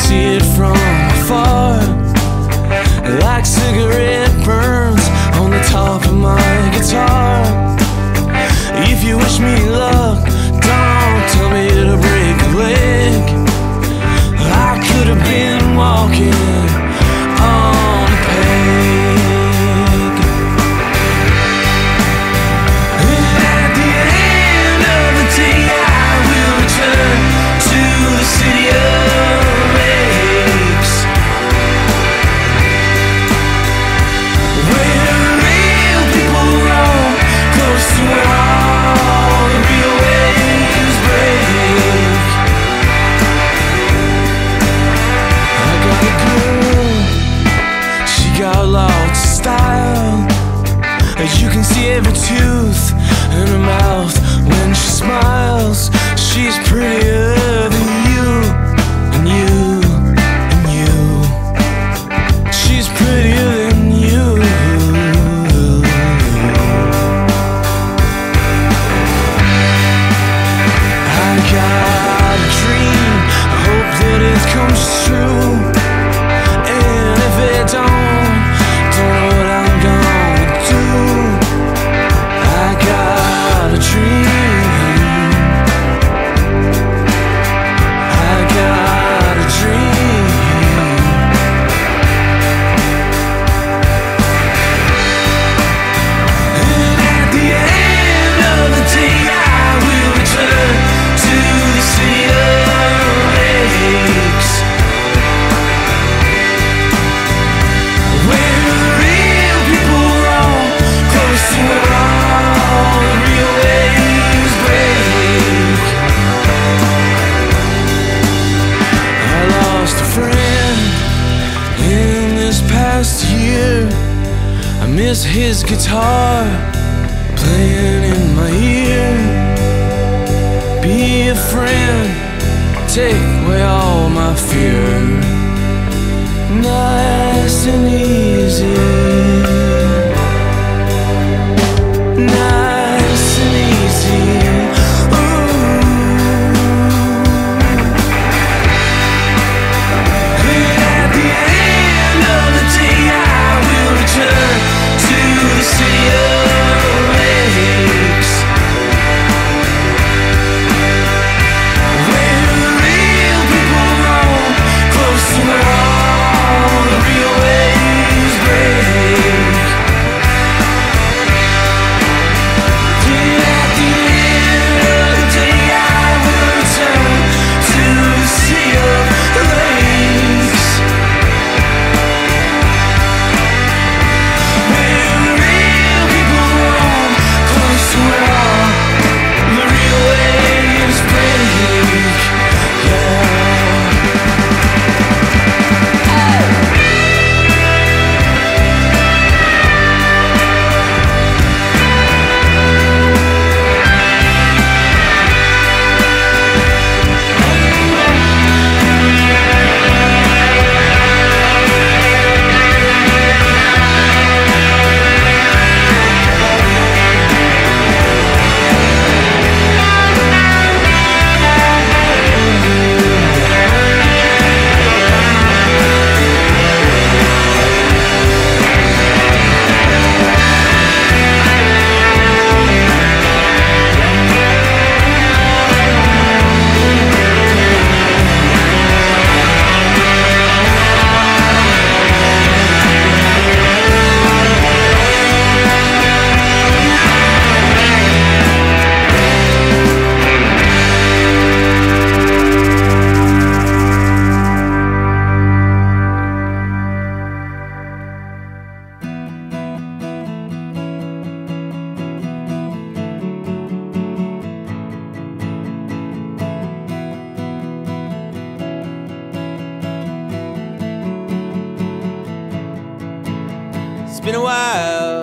see it from afar, like cigarette burns on the top of my guitar. If you wish me luck, don't tell me to break a leg. I could have been walking on a peg. And at the end of the day, I will return to the city of lakes, where real people roam, close to where all the real waves break. I got a girl, she got lots of style. You can see every tooth in her mouth when she smiles. She's prettier than you, and you, and you. She's prettier than you. I got a dream, I hope that it comes true. And if it don't know what I'm gonna do. I got a dream, I got a dream. And at the end of the day, I will return to the city of lakes, where the real people roam, close to where all the real waves break. I lost a friend in this past year. I miss his guitar playing in my ear. Be a friend, take away all my fear. Nice and easy, nice and easy. Ooh. And at the end of the day, I will return to the city of lakes, where the real people roam, close to where all the real waves break. And at the end of the day, I will return to the city of lakes, where the real people roam, close to where all the real waves break. Yeah. It's been a while,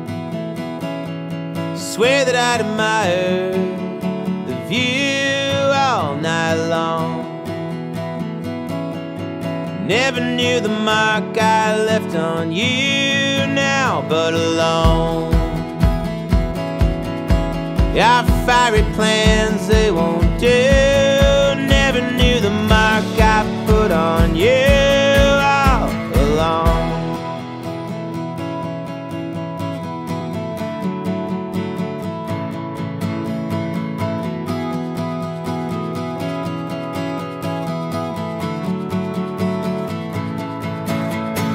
swear that I'd admire the view all night long. Never knew the mark I left on you now, but alone. Our fiery plans, they won't do. Never knew the mark I put on you.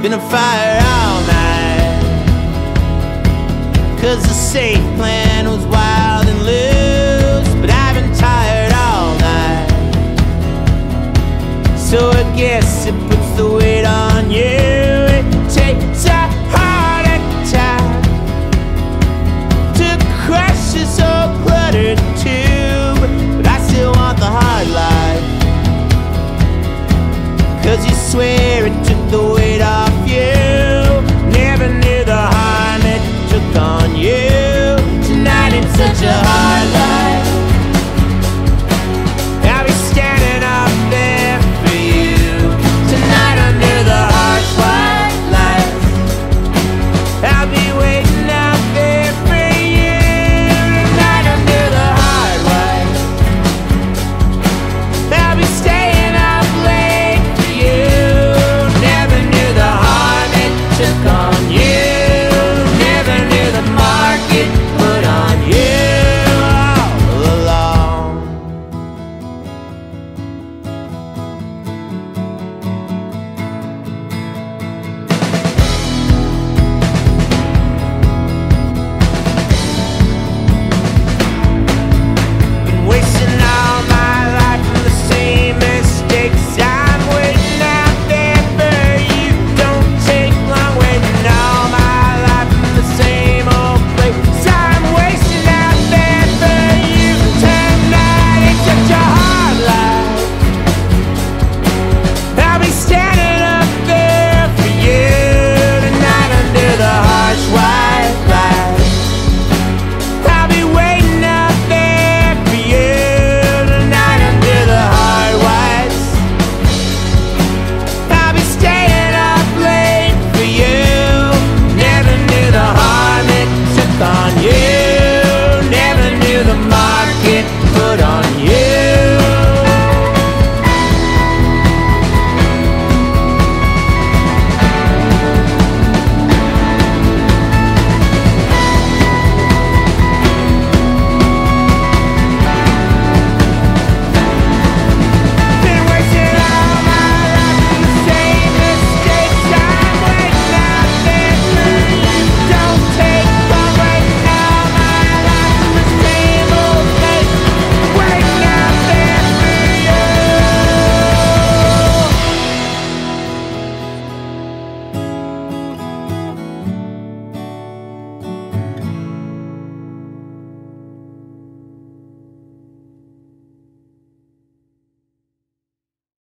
been a fire all night, 'cause the safe plan was wild and loose. But I've been tired all night, so I guess it puts the weight on you. It takes a heart attack to crush this old cluttered tube. But I still want the hard life, 'cause you swear it took the weight off